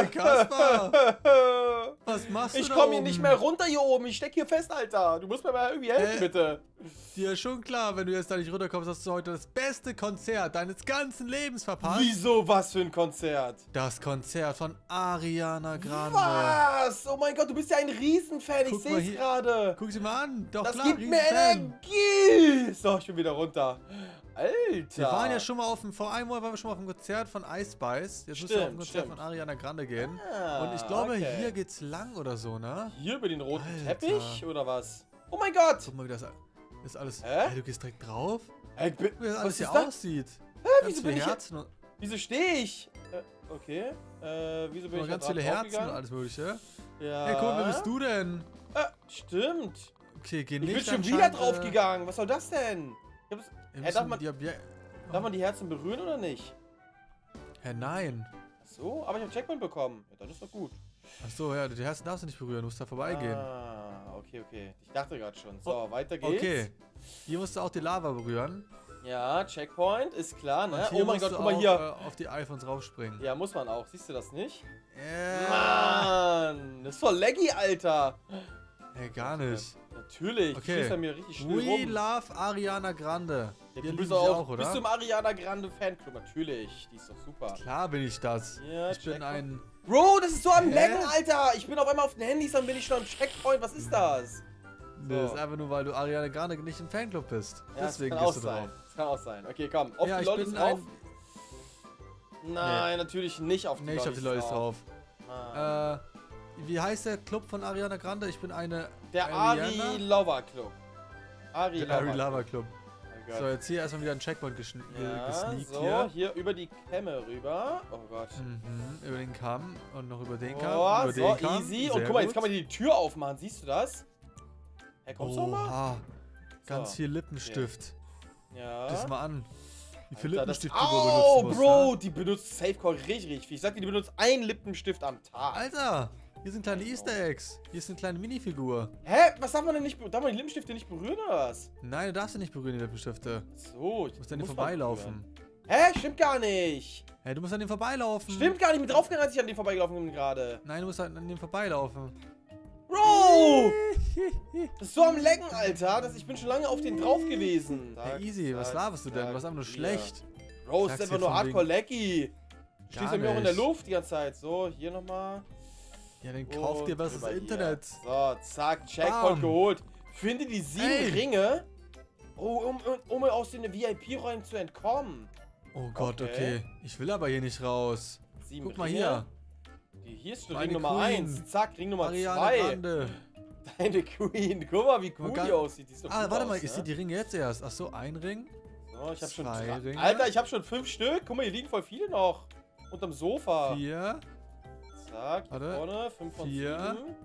Hey, Kaspar! Was machst du Ich da komme hier oben? nicht mehr runter hier oben. Ich steck hier fest, Alter. Du musst mir mal irgendwie helfen, bitte. Dir ist schon klar, wenn du jetzt da nicht runterkommst, hast du heute das beste Konzert deines ganzen Lebens verpasst. Wieso? Was für ein Konzert? Das Konzert von Ariana Grande. Was? Oh mein Gott, du bist ja ein Riesenfan. Ich Guck sehe mal es hier. gerade. Guck sie mal an. Doch Das klar, gibt mir Riesenfan. Energie. So, ich bin wieder runter. Alter. Wir waren ja schon mal vor einem Monat waren wir schon mal auf dem Konzert von Ice Spice. Jetzt müssen wir auf ein Konzert von Ariana Grande gehen. Und ich glaube, hier geht's lang oder so, ne? Hier über den roten Alter. Teppich oder was? Oh mein Gott. Guck mal, wie das ist alles. Hä? Hey, du gehst direkt drauf? Guck Wie das alles hier das? aussieht. Wieso bin ich Herzen und, Wieso stehe ich? Okay. Wieso bin ich ganz da viele Herzen und draufgegangen? alles mögliche. Ja. Hey, cool, wer bist du denn? Stimmt. Okay, geh Ich nicht bin schon wieder anscheinend, draufgegangen. Was soll das denn? wir Darf müssen man die Herzen berühren oder nicht? Hä, nein. Ach so, aber ich habe Checkpoint bekommen. Ja, dann ist doch gut. Achso, ja, die Herzen darfst du nicht berühren, du musst da vorbeigehen. Ah, okay. Ich dachte gerade schon. So, weiter geht's. Okay. Hier musst du auch die Lava berühren. Ja, Checkpoint, ist klar, ne? Und hier Oh mein musst Gott, du guck mal auch, hier. auf die iPhones raufspringen. Ja, muss man auch. Siehst du das nicht? Ja. Mann, das ist voll laggy, Alter. Hey, gar nicht. Natürlich, Okay. du stehst da mir richtig schnell We rum. love Ariana Grande. Ja, Wir du bist lieben sie auch, oder? bist du im Ariana Grande Fanclub? Natürlich, die ist doch super. Klar bin ich das. Ja, ich bin Checkpoint. ein... Bro, das ist so am Hä? Laggen, Alter. Ich bin auf einmal auf den Handys, dann bin ich schon am Checkpoint. Was ist das? Das ist einfach nur, weil du Ariana Grande nicht im Fanclub bist. Ja, Deswegen das kann auch gehst du sein. drauf. Das kann auch sein. Okay, komm. Auf Ja, die ich Lollis bin drauf? ein... Nein, natürlich nicht auf die Nee, ich hab die Lollis Lollis drauf. Mann. Wie heißt der Club von Ariana Grande? Ich bin eine... Der Ariana? Ari Lover Club. Der Ari Lava Club. Oh Gott. So, jetzt hier erstmal wieder ein Checkpoint Ja, gesneakt so, hier. über die Kämme rüber. Oh Gott. Mhm, über den Kamm und noch über den Kamm. Oh, über so, den Kamm. easy. Sehr Und guck mal, jetzt gut. kann man hier die Tür aufmachen. Siehst du das? Hey, kommst du noch mal? Oha, ganz So. viel Lippenstift. Ja. Das mal an. Wie viel Alter, das- Lippenstift du Au, benutzen musst. Bro, Ne? die benutzt Safecore richtig viel. Ich sag dir, die benutzt einen Lippenstift am Tag. Alter, hier sind kleine Easter Eggs. Hier ist eine kleine Minifigur. Hä? Was darf man denn nicht? Darf man die Lippenstifte nicht berühren oder was? Nein, du darfst ja nicht berühren, die Lippenstifte. So, Du musst an denen muss man vorbeilaufen. berühren. Hä? Stimmt gar nicht. Hey, du musst an denen vorbeilaufen. Stimmt gar nicht. Mit draufgegangen, als ich an den vorbeigelaufen bin gerade. Nein, du musst an denen vorbeilaufen. Bro! Das ist so am Lecken, Alter. Ich bin schon lange auf den drauf gewesen. Hey, easy, was laberst du denn? Du warst einfach nur schlecht. Bro, es ist Sag's einfach dir nur von hardcore laggy. Du Gar stehst ja mir auch in der nicht. Luft die ganze Zeit. So, hier nochmal. Ja, dann kauf dir was Drüber das hier. Internet. So, zack, Checkpoint Bam. geholt. Finde die 7 Ey. Ringe. Oh, um aus den VIP-Räumen zu entkommen. Oh Gott, Okay. okay. Ich will aber hier nicht raus. 7 Guck mal Ringe. hier. Hier ist schon Meine Ring Nummer Queen. 1. Zack, Ring Nummer Ariana 2. Grande. Deine Queen. Guck mal, wie cool Guck mal, die aussieht. Die ist doch Ah, gut warte aus, mal, ich ne? sehe die Ringe jetzt erst. Ach so, ein Ring. So, ich hab schon 2 drei. Ringe. Alter, ich hab schon 5 Stück. Guck mal, hier liegen voll viele noch. Unterm Sofa. 4. Zack, hier Warte. vorne. 5 von 4. 7.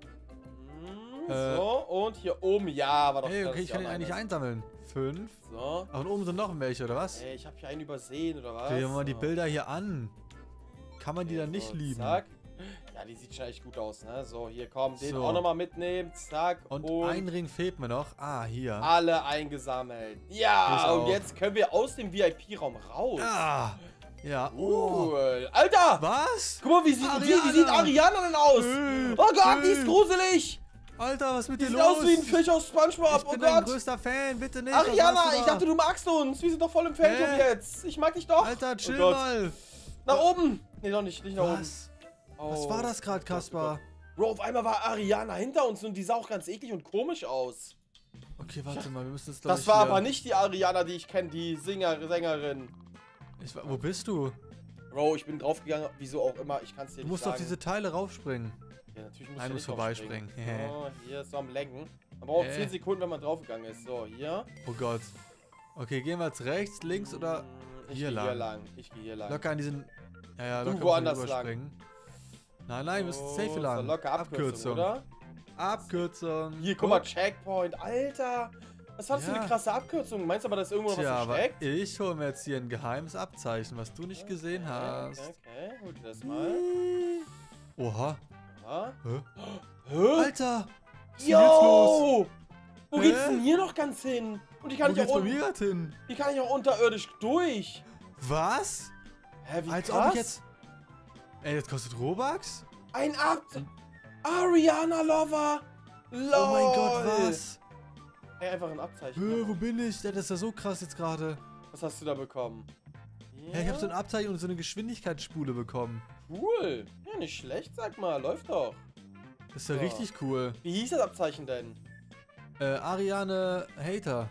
Äh. So, und hier oben. Ja, war doch Hey, klar, okay, dass ich kann ihn hier eigentlich einer einsammeln. 5. ist. So. Ach, und oben sind noch welche, oder was? Ey, ich hab hier einen übersehen, oder was? Guck dir mal die So. Bilder hier an. Kann man die dann nicht So, lieben? Zack. Ja, die sieht schon echt gut aus, ne? So, hier, komm, den So. auch nochmal mitnehmen. Zack. Und ein Ring fehlt mir noch. Ah, hier. alle eingesammelt. Ich Ja, und auch. jetzt können wir aus dem VIP-Raum raus. Ah. Ja. Oh. Cool. Alter! Was? Guck mal, wie sieht Ariana denn aus? Oh Gott, die ist gruselig! Alter, was ist mit Die dir sieht los? aus wie ein Fisch aus Spongebob, Ich oh bin dein Gott! größter Fan, bitte nicht. Ariana, Was machst ich du da? dachte, du magst uns. Wir sind doch voll im Fanclub Hä? jetzt. Ich mag dich doch. Alter, chill oh Gott. mal. Nach oben. Nee, noch nicht nach oben. Was? Oh, Was war das gerade, Gott, Kaspar? oh Gott. Bro, auf einmal war Ariana hinter uns und die sah auch ganz eklig und komisch aus. Okay, warte mal, wir müssen das, glaub Das ich, war hier- aber nicht die Ariana, die ich kenne, die Sängerin. Wo bist du? Bro, ich bin draufgegangen, wieso auch immer, ich kann es dir Du nicht musst sagen. auf diese Teile raufspringen. Ja, natürlich muss Nein, du ich musst vorbeispringen. So, hier ist so am Lenken. Man braucht 10 Sekunden, wenn man draufgegangen ist. So, hier. Oh Gott. Okay, gehen wir jetzt rechts, links oder Ich hier gehe lang? hier lang. Ich gehe hier lang. Locker an diesen... Ja, Du locker woanders überspringen. Nein, nein, wir müssen safe So, lang. locker Abkürzung, oder? Abkürzung. Hier, guck mal, Checkpoint. Alter. Was war das für Ja. eine krasse Abkürzung? Meinst du aber, dass irgendwo noch Tja, was aber versteckt? ich hole mir jetzt hier ein geheimes Abzeichen, was du nicht gesehen hast. Okay, hol dir das mal. Oha. Ja. Hä? Hä? Alter! Was ist denn jetzt los? Yo! Wo Hä? geht's denn hier noch ganz hin? Und die kann Wo ich geht's auch bei mir grad hin? Die kann ich auch unterirdisch durch. Was? Hä, wie Als krass? ob ich jetzt... Ey, das kostet Robux? Ein Ariana Lover. LOL. Oh mein Gott, was? Ey, einfach ein Abzeichen. Wo bin ich? Das ist ja so krass jetzt gerade. Was hast du da bekommen? Ja, ich habe so ein Abzeichen und so eine Geschwindigkeitsspule bekommen. Cool. Ja, nicht schlecht, sag mal. Läuft doch. Das ist ja richtig cool. Wie hieß das Abzeichen denn? Ariane Hater.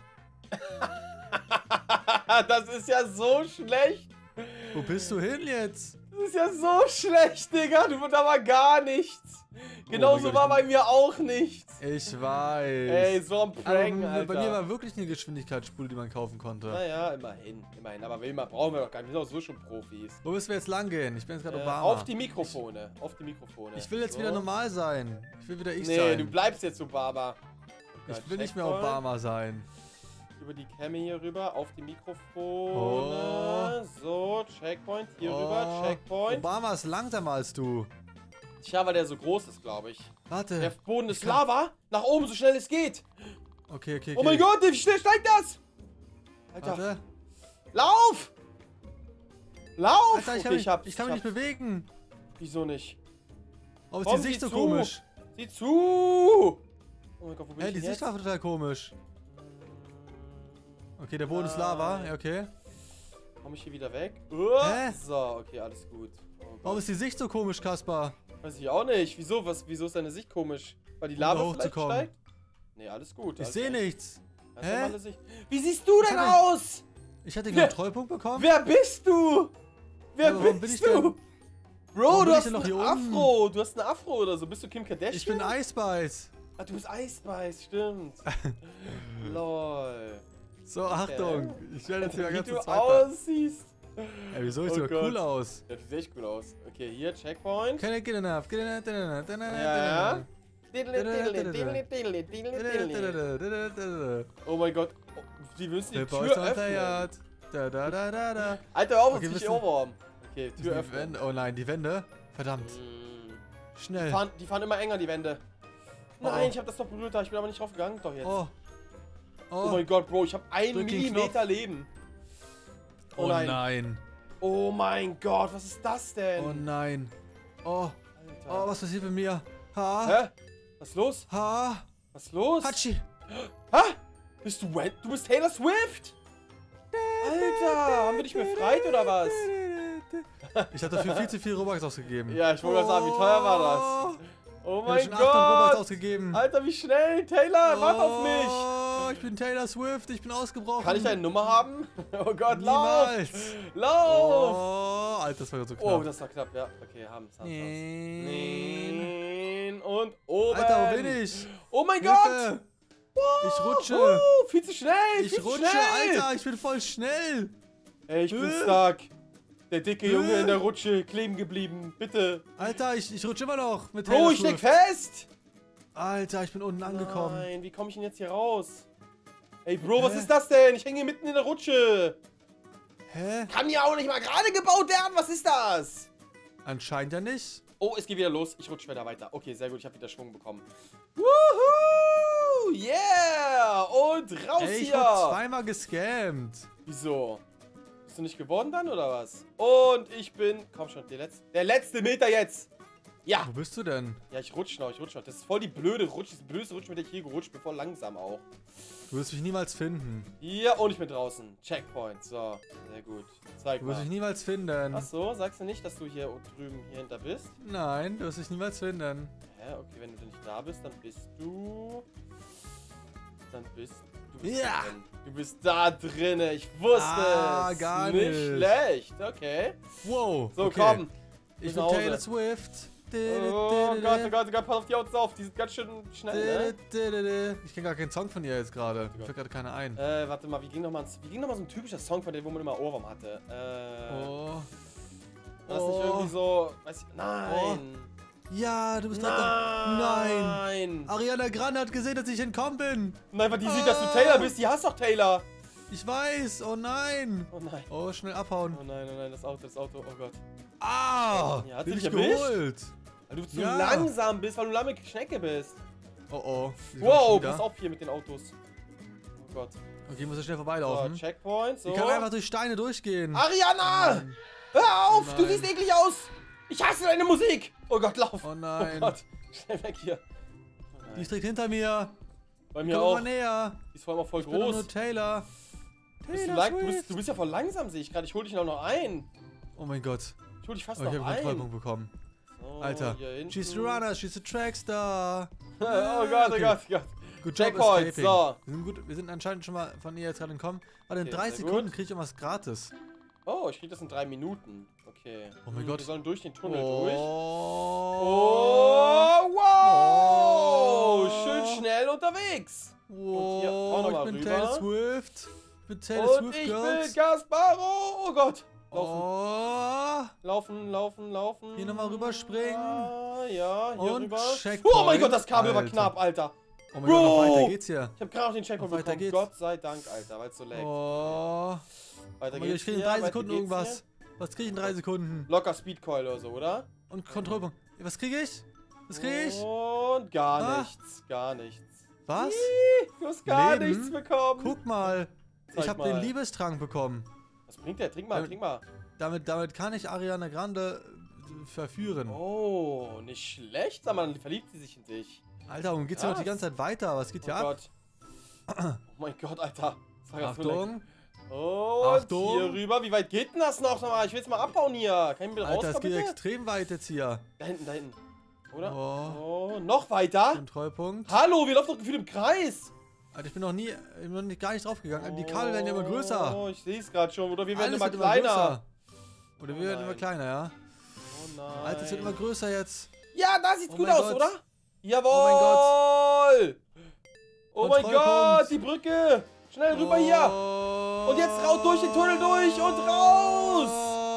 Das ist ja so schlecht. Wo bist du hin jetzt? Das ist ja so schlecht, Digga. Da war gar nichts. Genauso war bei mir auch nichts. Ich weiß. Ey, so ein Prank, Alter. Bei mir war wirklich eine Geschwindigkeitsspule, die man kaufen konnte. Naja, immerhin. Aber brauchen wir doch gar nicht. Wir sind auch so schon Profis. Wo müssen wir jetzt lang gehen? Ich bin jetzt gerade Obama. Auf die Mikrofone. Ich will jetzt wieder normal sein. Ich will wieder ich sein. Nee, du bleibst jetzt Obama. Ich will nicht mehr Obama sein. Über die Cam hier rüber, auf die Mikrofone. So, Checkpoint, hier rüber, Checkpoint. Obama ist langsamer als du. Tja, weil der so groß ist, glaube ich. Warte. Der Boden ist Lava. Nach oben, so schnell es geht. Okay. Oh mein Gott, wie schnell steigt das? Alter. Warte. Lauf! Lauf! Alter, ich kann mich nicht bewegen. Wieso nicht? Oh, ist die Sicht so komisch. Sieh zu! Oh mein Gott, wo bin ich die jetzt? Sicht war total komisch. Okay, der Boden ist Lava. Ja, okay. Komm ich hier wieder weg? Hä? So, okay, alles gut. Warum ist die Sicht so komisch, Kaspar? Weiß ich auch nicht. Wieso? Wieso ist deine Sicht komisch? Weil die Lava vielleicht steigt? Nee, alles gut. Ich sehe nichts. Hä? Wie siehst du denn aus? Ich hatte einen Kontrollpunkt bekommen. Wer bist du? Wer bist du? Bro, du hast einen Afro. Du hast einen Afro oder so. Bist du Kim Kardashian? Ich bin Ice Spice. Ah, du bist Ice Spice, stimmt. Lol. So, Achtung. Ich werde jetzt wieder ganz Wie du aussiehst. Ey, wieso? Ich sehe cool aus. Ja, du siehst echt cool aus. Okay, hier, Checkpoint. Can I get enough? Ja. Oh mein Gott. Die müssen die Tür öffnen. Alter, hör auf, uns nicht Ohrwurm. Okay, Tür öffnen. Oh nein, die Wände. Verdammt. Schnell. Die fahren immer enger, die Wände. Nein, ich hab das doch berührt, ich bin aber nicht drauf gegangen. Doch jetzt. Oh mein Gott, Bro, ich hab 1 Millimeter Leben. Oh nein. Oh mein Gott, was ist das denn? Oh nein. Oh. Alter. Oh, was passiert mit mir? Ha? Hä? Was ist los? Ha? Was ist los? Hatschi. Ha? Bist du wet? Du bist Taylor Swift? Alter, haben wir dich befreit oder was? Ich habe dafür viel zu viel Robux ausgegeben. Ja, ich wollte gerade sagen, wie teuer war das? Oh mein Gott! Robux ausgegeben. Alter, wie schnell! Taylor, warte auf mich! Ich bin Taylor Swift, ich bin ausgebrochen. Kann ich deine Nummer haben? Oh Gott, niemals. Lauf! Oh, Alter, das war so knapp. Oh, das war knapp, ja. Okay, haben's. Und oben. Alter, wo bin ich? Oh mein Gott! Ich rutsche. Viel zu schnell! Ich rutsche, Alter, ich bin voll schnell. Ey, ich bin stark. Der dicke Junge in der Rutsche kleben geblieben. Bitte. Alter, ich rutsche immer noch. Mit Bro, ich steck fest. Alter, ich bin unten angekommen. Nein, wie komme ich denn jetzt hier raus? Ey, Bro, was ist das denn? Ich hänge hier mitten in der Rutsche. Hä? Kann ja auch nicht mal gerade gebaut werden. Was ist das? Anscheinend ja nicht. Oh, es geht wieder los. Ich rutsche wieder weiter. Okay, sehr gut. Ich habe wieder Schwung bekommen. Woohoo! Yeah! Und raus hier! Ich wurde zweimal gescammt. Wieso? Bist du nicht geworden dann, oder was? Und ich bin... Komm schon, der letzte Meter jetzt. Ja. Wo bist du denn? Ja, ich rutsche noch. Das ist voll die blöde Rutsche. Das blödste Rutsch, mit der ich hier gerutscht bin. Voll langsam auch. Du wirst mich niemals finden. Ja, und ich bin draußen. Checkpoint. So, sehr gut. Zeig mal. Du wirst mich niemals finden. Ach so, sagst du nicht, dass du hier drüben hinter bist? Nein, du wirst mich niemals finden. Ja, okay, wenn du nicht da bist, dann bist du... Ja! Du bist da drinne. Ich wusste es. Gar nicht schlecht. Okay. Wow. So, okay. Komm. Ich bin Taylor Swift. Oh Gott, pass auf die Autos auf. Die sind ganz schön schnell, ne? Ich kenne gar keinen Song von ihr jetzt gerade. Mir fällt gerade keiner ein. Warte mal, wie ging noch mal so ein typischer Song von der, wo man immer Ohrwurm hatte? War das nicht irgendwie so... Weiß ich, nein. Ja, du bist Nein. Ariana Grande hat gesehen, dass ich entkommen bin. Nein, weil die sieht, dass du Taylor bist. Die hasst doch Taylor. Ich weiß. Oh nein. Oh nein. Oh, schnell abhauen. Oh nein, das Auto. Oh Gott. Ah. Ja, hat bin dich ich erwischt? geholt. Weil du zu langsam bist, weil du lamme Schnecke bist. Oh. Wow, pass auf hier mit den Autos. Oh Gott. Okay, ich muss ja schnell vorbeilaufen. So, Checkpoint, so. Ich kann einfach durch Steine durchgehen. Ariana! Hör auf! Du siehst eklig aus! Ich hasse deine Musik! Oh Gott, lauf! Oh nein. Oh Gott, schnell weg hier. Oh Die ist direkt hinter mir. Bei mir Komm auch. mal näher. Die ist vor allem auch voll Ich bin doch groß. nur Taylor. Du bist ja voll langsam, sehe ich gerade. Ich hol dich noch ein. Oh mein Gott. Ich hol dich fast Oh, noch ich habe einen ein. Kontrollpunkt bekommen. So, Alter. She's the runner, she's the trackstar. Oh Gott, oh Gott, oh Gott. Good job Checkpoint, escaping. so. Wir sind anscheinend schon mal von ihr jetzt gerade entkommen. Warte, in Okay, 3 sehr Sekunden gut. kriege ich irgendwas gratis. Oh, ich krieg das in 3 Minuten. Okay. Oh mein Gott. Wir sollen durch den Tunnel durch. Oh. Oh, wow. Schön schnell unterwegs. Wow, hier auch noch mal ich bin rüber. Taylor Swift. Ich bin Taylor Und Swift, ich Girls. bin Gasparo. Oh Gott. Laufen, Oh. laufen, laufen, laufen. Hier nochmal rüberspringen. Ah, ja, hier Und rüber. Checkpoint. Oh mein Gott, das Kabel war Alter. knapp, Alter. Oh mein Gott, noch Bro. weiter geht's hier. Ich hab gerade noch den Checkpoint Noch weiter bekommen. geht's. Gott sei Dank, Alter, weil es so lag. Oh. Weiter Oh mein Gott, geht's ich krieg in hier, 3 weiter Sekunden geht's irgendwas. Was krieg ich in 3 Sekunden? hier. Locker Speedcoil oder so, oder? Und Kontrollpunkt. Was krieg ich? Was krieg ich? Und gar Ah. nichts, gar nichts. Was? Ih, du hast gar Leben? nichts bekommen. Guck mal. Zeig Ich habe mal. den Liebestrank bekommen. Was bringt der? Trink mal, trink mal. Damit kann ich Ariana Grande verführen. Oh, nicht schlecht, aber dann verliebt sie sich in dich. Alter, warum geht's hier noch die ganze Zeit weiter? Was geht Oh hier ab? Gott. Oh mein Gott, Alter. Das war ganz Achtung. Und Achtung. hier rüber. Wie weit geht denn das noch? Ich will jetzt mal abhauen hier. Kann ich bitte Alter, es rauskommen, geht bitte? extrem weit jetzt hier. Da hinten, da hinten. Oder? Oh. Oh, noch weiter? Kontrollpunkt. Hallo, wir laufen doch gefühlt im Kreis. Alter, ich bin noch gar nicht draufgegangen. Die Kabel werden ja immer größer. Oh, ich sehe es gerade schon. Oder wir werden Alles immer wird kleiner. größer. Oder Oh wir werden immer nein. kleiner, ja? Oh nein. Alter, es wird immer größer jetzt. Ja, da sieht's Oh gut mein aus, Gott. oder? Jawohl! Oh mein Kontrollpunkt. Gott, die Brücke! Schnell rüber hier! Und jetzt raus durch den Tunnel durch und raus!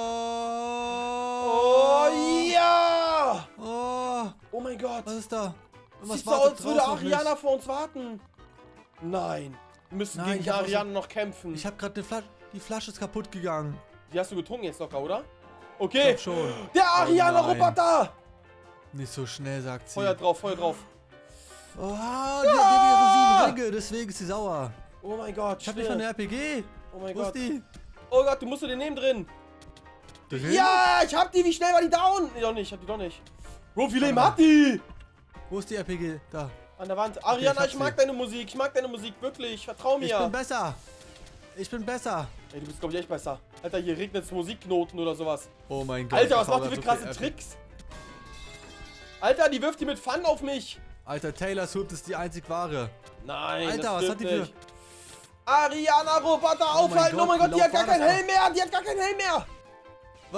Oh ja! Oh, Oh mein Gott! was ist da? Und Sieht so aus, als würde Ariana vor uns warten. Nein. Wir müssen Nein, gegen ich hab auch Ariana noch kämpfen. Ich habe gerade die Flasche ist kaputt gegangen. Die hast du getrunken jetzt locker, oder? Ich Okay. glaub schon. Der nein. Ariana-Roboter! Nicht so schnell, sagt sie. Feuer drauf, Feuer drauf. Oh, die hat ihre 7 Ringe, deswegen ist sie sauer. Oh mein Gott, Ich hab nicht von der RPG. Oh mein Wo ist Gott. die? Oh Gott, du musst den nehmen drin. Drin? Ja, ich hab die. Wie schnell war die down? Nee, doch nicht. Ich hab die doch nicht. Bro, wie Leben Warte hat die? Wo ist die RPG? Da. An der Wand. Ariana, hab ich mag sie. deine Musik. Ich mag deine Musik, wirklich. Vertrau mir. Ich bin besser. Ich bin besser. Ey, du bist, glaube ich, echt besser. Alter, hier regnet Musikknoten oder sowas. Oh mein Gott. Alter, was ich hau macht die grad für so krasse viel Tricks? Alter, die wirft die mit Fun auf mich. Alter, Taylor Swift ist die einzig wahre. Nein, Alter, das was stimmt hat die für... nicht. Ariana Roboter aufhalten. Oh mein Gott, wie die hat gar laut war keinen das Helm mehr. Die hat gar keinen Helm mehr. Was?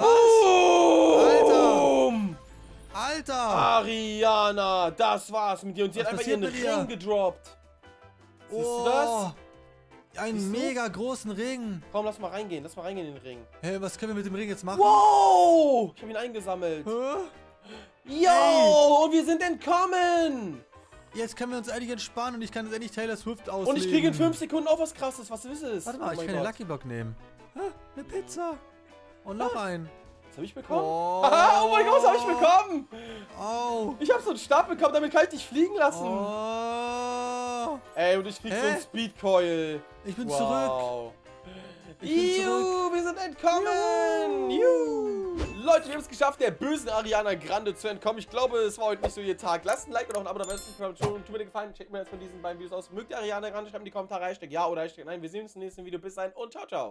Boom. Alter! Ariana, das war's mit dir. Und sie Was hat einfach ihren passiert mit ihr? Ring gedroppt. Siehst Oh, du das? einen Siehst du? mega großen Ring. Komm, lass mal reingehen. Lass mal reingehen in den Ring. Hey, was können wir mit dem Ring jetzt machen? Wow! Ich habe ihn eingesammelt. Hä? Yo! Und wir sind entkommen! Jetzt können wir uns endlich entspannen und ich kann jetzt endlich Taylor Swift ausleben. Und ich kriege in 5 Sekunden auch was krasses. Was ist es? Warte mal, Oh ich mein kann den Gott. Lucky Block nehmen. Eine Pizza. Und noch einen. Was habe ich bekommen? Oh, Haha, oh mein Gott, was habe ich bekommen? Oh. Ich habe so einen Stab bekommen, damit kann ich dich fliegen lassen. Oh. Ey, und ich krieg so einen Hä? Speedcoil. Ich bin Wow. zurück. Ich bin zurück. Juhu, wir sind entkommen! Juhu. Leute, wir haben es geschafft, der bösen Ariana Grande zu entkommen. Ich glaube, es war heute nicht so ihr Tag. Lasst ein Like und auch ein Abo, da wenn es nicht mehr tut mir den Gefallen. Checkt mir jetzt von diesen beiden Videos aus. Mögt ihr Ariana Grande? Schreibt in die Kommentare Hashtag ja oder Hashtag nein. Wir sehen uns im nächsten Video. Bis dahin und ciao, ciao.